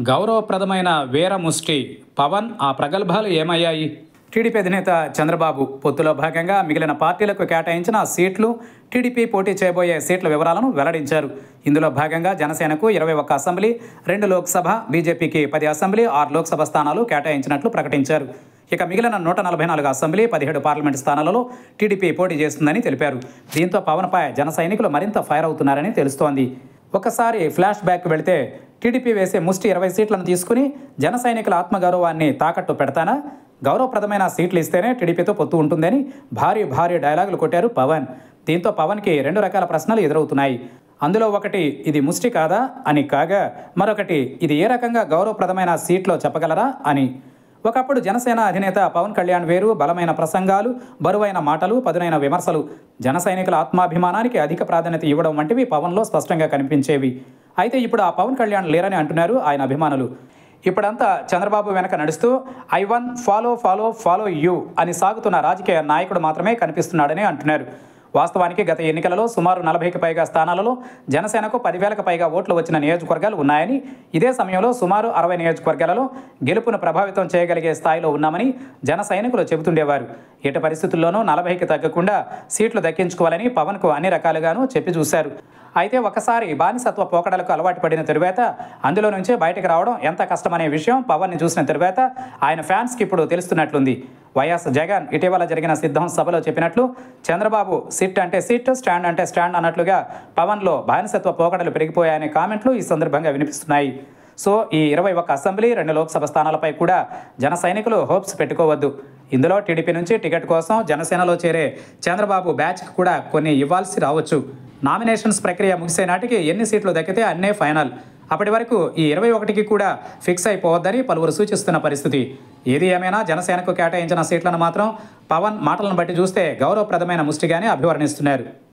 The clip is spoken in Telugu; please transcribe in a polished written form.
గౌరవప్రదమైన వీరముష్టి పవన్ ఆ ప్రగల్భాలు ఏమయ్యాయి? టీడీపీ అధినేత చంద్రబాబు పొత్తులో భాగంగా మిగిలిన పార్టీలకు కేటాయించిన సీట్లు, టీడీపీ పోటీ చేయబోయే సీట్ల వివరాలను వెల్లడించారు. ఇందులో భాగంగా జనసేనకు 21 అసెంబ్లీ, 2 లోక్సభ, బీజేపీకి 10 అసెంబ్లీ, 6 లోక్సభ స్థానాలు కేటాయించినట్లు ప్రకటించారు. ఇక మిగిలిన 144 అసెంబ్లీ, 17 పార్లమెంటు స్థానాలలో టీడీపీ పోటీ చేస్తుందని తెలిపారు. దీంతో పవన్పై జన సైనికులు మరింత ఫైర్ అవుతున్నారని తెలుస్తోంది. ఒకసారి ఫ్లాష్ బ్యాక్ వెళితే టీడీపీ వేసే ముష్టి 20 సీట్లను తీసుకుని జన సైనికుల ఆత్మగౌరవాన్ని తాకట్టు పెడతానా? గౌరవప్రదమైన సీట్లు ఇస్తేనే టీడీపీతో పొత్తు ఉంటుందని భారీ డైలాగులు కొట్టారు పవన్. దీంతో పవన్కి 2 రకాల ప్రశ్నలు ఎదురవుతున్నాయి. అందులో ఒకటి, ఇది ముష్టి కాదా అని కాగా, మరొకటి, ఇది ఏ రకంగా గౌరవప్రదమైన సీట్లో చెప్పగలరా అని. ఒకప్పుడు జనసేన అధినేత పవన్ కళ్యాణ్ వేరు, బలమైన ప్రసంగాలు, బరువైన మాటలు, పదునైన విమర్శలు, జన సైనికుల ఆత్మాభిమానానికి అధిక ప్రాధాన్యత ఇవ్వడం వంటివి పవన్లో స్పష్టంగా కనిపించేవి. అయితే ఇప్పుడు ఆ పవన్ కళ్యాణ్ లేరని అంటున్నారు ఆయన అభిమానులు. ఇప్పుడంతా చంద్రబాబు వెనక నడుస్తూ ఐ వన్ ఫాలో యూ అని సాగుతున్న రాజకీయ నాయకుడు మాత్రమే కనిపిస్తున్నాడని అంటున్నారు. వాస్తవానికి గత ఎన్నికలలో సుమారు 40కి పైగా స్థానాలలో జనసేనకు 10,000కు పైగా ఓట్లు వచ్చిన నియోజకవర్గాలు ఉన్నాయని, ఇదే సమయంలో సుమారు 60 నియోజకవర్గాలలో గెలుపును ప్రభావితం చేయగలిగే స్థాయిలో ఉన్నామని జన సైనికులు చెబుతుండేవారు. ఎటు పరిస్థితుల్లోనూ 40కి తగ్గకుండా సీట్లు దక్కించుకోవాలని పవన్కు అన్ని రకాలుగానూ చెప్పి చూశారు. అయితే ఒకసారి బానిసత్వ పోకడలకు అలవాటు పడిన తరువాత అందులో నుంచే బయటకు రావడం ఎంత కష్టమనే విషయం పవన్ని చూసిన తరువాత ఆయన ఫ్యాన్స్కి ఇప్పుడు తెలుస్తున్నట్లుంది. వైఎస్ జగన్ ఇటీవల జరిగిన సిద్ధం సభలో చెప్పినట్లు చంద్రబాబు సిట్ అంటే సిట్, స్టాండ్ అంటే స్టాండ్ అన్నట్లుగా పవన్లో బానిసత్వ పోకడలు పెరిగిపోయాయనే కామెంట్లు ఈ సందర్భంగా వినిపిస్తున్నాయి. సో ఈ 21 అసెంబ్లీ, 2 లోక్సభ స్థానాలపై కూడా జన సైనికులు హోప్స్ పెట్టుకోవద్దు. ఇందులో టీడీపీ నుంచి టికెట్ కోసం జనసేనలో చేరే చంద్రబాబు బ్యాచ్కి కూడా కొన్ని ఇవ్వాల్సి రావచ్చు. నామినేషన్స్ ప్రక్రియ ముగిసే నాటికి ఎన్ని సీట్లు దక్కితే అన్నే ఫైనల్. అప్పటి వరకు ఈ 21కి కూడా ఫిక్స్ అయిపోవద్దని పలువురు సూచిస్తున్న పరిస్థితి. ఏది ఏమైనా జనసేనకు కేటాయించిన సీట్లను మాత్రం పవన్ మాటలను బట్టి చూస్తే గౌరవప్రదమైన ముష్టిగానే అభివర్ణిస్తున్నారు.